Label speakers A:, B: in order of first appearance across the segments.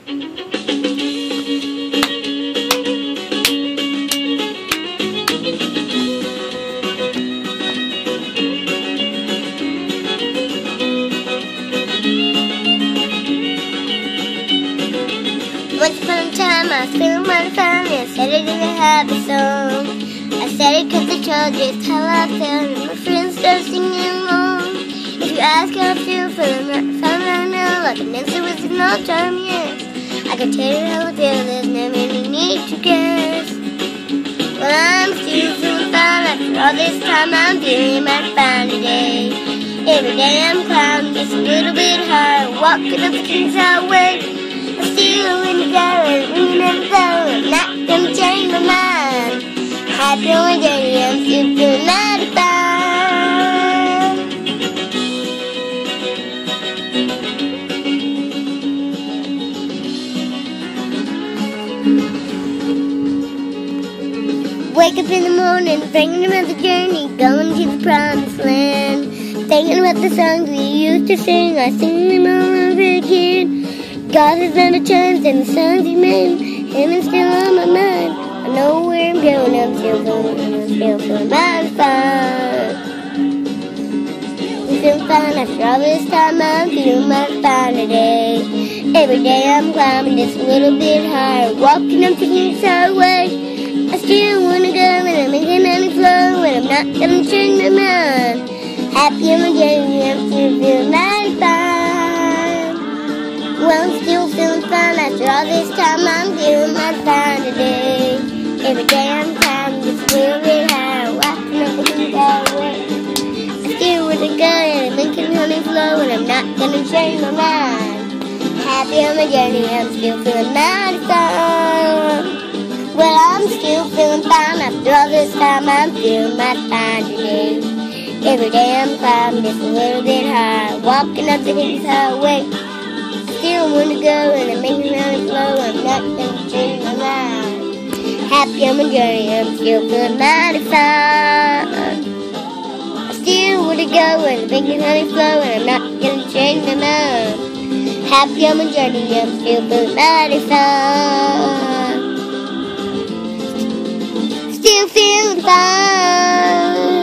A: Once upon a time I was feeling mighty fine, and I said it in a happy song. I said it cause I told you just how I felt, and my friends started singing along. If you ask how I feel, feeling right now, like an answer was an all-time yes. I can tell you how I feel, there's never any need to guess. Well, I'm still feeling fine after all this time, I'm feeling mighty fine today. Every day I'm climbing just a little bit higher, walking up the King's Highway. I'm still in the garden, ringing at the bell, I'm not gonna change my mind. Happy on my journey, I'm still feeling mighty fine. Wake up in the morning, thinking about the journey, going to the promised land. Thinking about the songs we used to sing, I sing them all over again. God has done the times and the songs he made, heaven's still on my mind. I know where I'm going, I'm still feeling mighty fine. I'm feeling fine after all this time, I'm feeling mighty fine today. Every day I'm climbing just a little bit higher, walking up the King's Highway. I still wanna go and I'm making any flow, and I'm not gonna change my mind. Happy on my journey, I'm still feeling mighty fine. Well, I'm still feeling fine after all this time, I'm feeling mighty fine today. Every day I'm climbing just a little bit higher, walking up the King's Highway. I still wanna go and I'm making honey flow, and I'm not gonna change my mind. Happy on my journey, I'm still feeling mighty fine. Well, I'm still feeling fine after all this time, I'm feeling mighty fine today. Every day I'm climbing just a little bit higher, walking up the King's Highway. Still wanna go and I'm making honey flow, I'm not gonna change my mind. Happy on my journey, I'm still feeling mighty fine. I still wanna go and I'm making honey flow, and I'm not gonna change my mind. Happy on my journey, I'm still feeling mighty fine. Still feeling fine.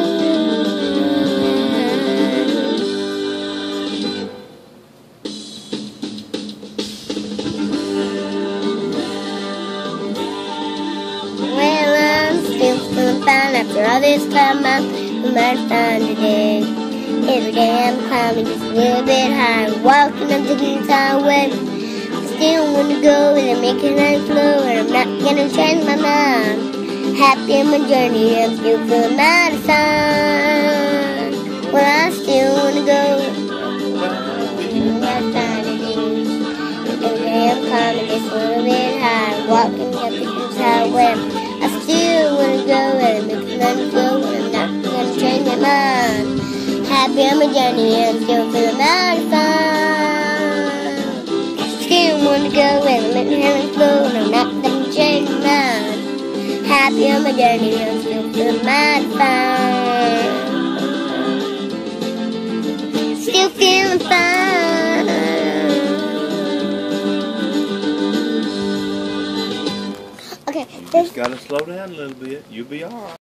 A: Well, I'm still feeling fine after all this time, I'm feeling mighty fine today. Every day I'm climbing just a little bit higher, walking up the King's Highway. I still wanna go and I'm making honey flow, and I'm not gonna change my mind. Happy on my journey, I'm still feeling mighty fine. Well, I still wanna go. Mighty fine today. Every day I'm climbing just a little bit higher, walking up the King's Highway. I still wanna go and make the money flow, and I'm not gonna change my mind. Happy on my journey, I'm still feeling mighty fine. Still wanna go and make the money flow, and I'm not gonna change my mind. Happy on my journey, I'm still feeling mighty fine. Still feeling fine. Okay,
B: just gotta slow down a little bit. You'll be alright.